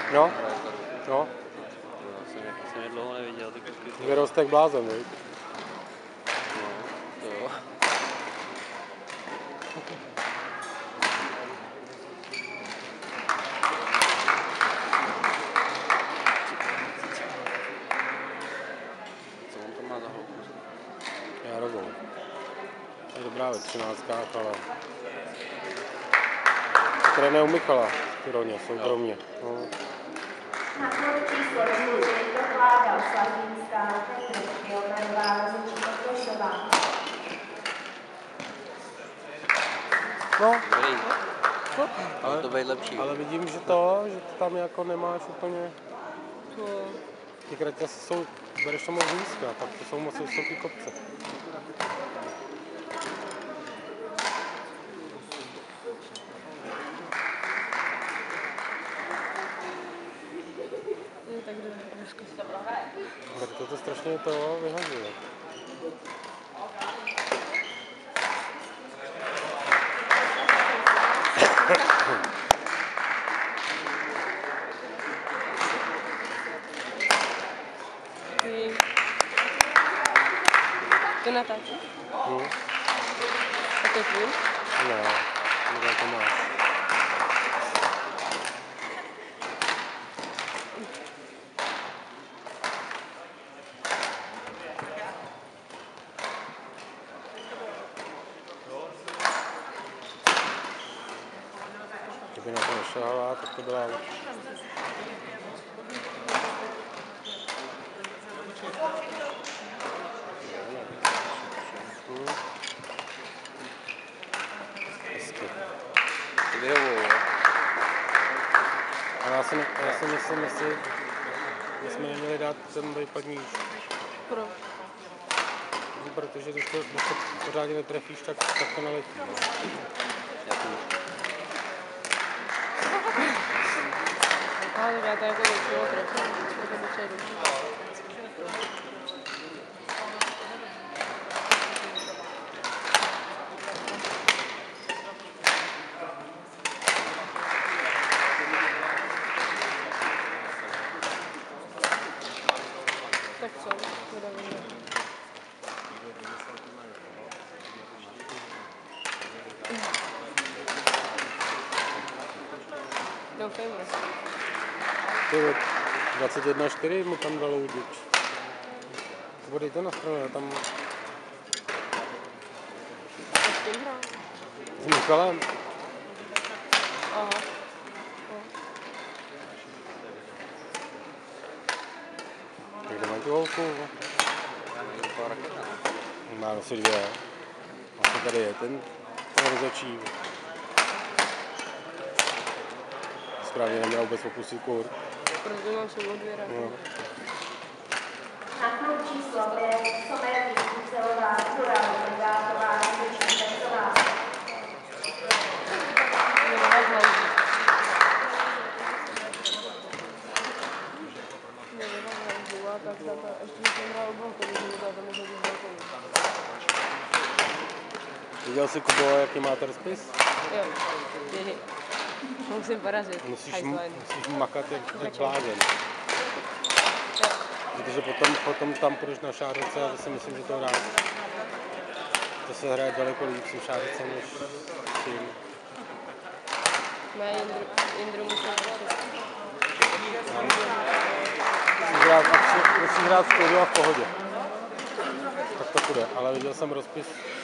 No, no. Já jsem je dlouho neviděl, ty kusky. Vyrost jak blázen, viď? No, to jo. Co on to má za holku? Jarovou. Je dobrá ve 13, ale... Trénuje u Michala, Tyroně, soukromně. No. Na klub číslo 4 dokládal Slavínská Pionerová rozhodčí Košová. No, Dobrý. ale, To být lepší. ale vidím, že že to tam jako nemáš úplně... Ty kraťasy jsou, bereš to moc nízká, tak to jsou moc vysoký kopce. Berte to strašně to vyhazuje. To natáčí? A to je tvůj? Ne, kde to máš. Kdyby na to nešahala, tak to byla... Ty vyhovou, jo? Ale já si myslím, jestli jsme neměli dát ten výpadník. Proč? Protože když to pořádně netrefíš, tak to neletí. No. Ale tak já to jako většinou trefím, to je docela dobře. Tak co? Doufejme. Ty 21,4 mu tam dalo udič. Podejte na stranu, tam... A s tím hrál? S Michalem. Aha. Tak kde mají tu holku? Má asi 2. Vlastně tady je ten rozhodčí. Správně neměl vůbec opustit kurt. Protože mám sebou 2 rády. No. Na klub číslo 5 Somerní Kucelová Zura Legátová rozhodčí Pecová. Viděl jsi, Kubo, jaký má rozpis? Jo, musím porazit. Musíš makat jak blázen. Protože potom tam půjdeš na šářice a to si myslím, že to hrá. To se hraje daleko líp s šářicem než s tím. Ne, Jindru musím porazit. Musíš hrát v klidu a v pohodě. Tak to půjde, ale viděl jsem rozpis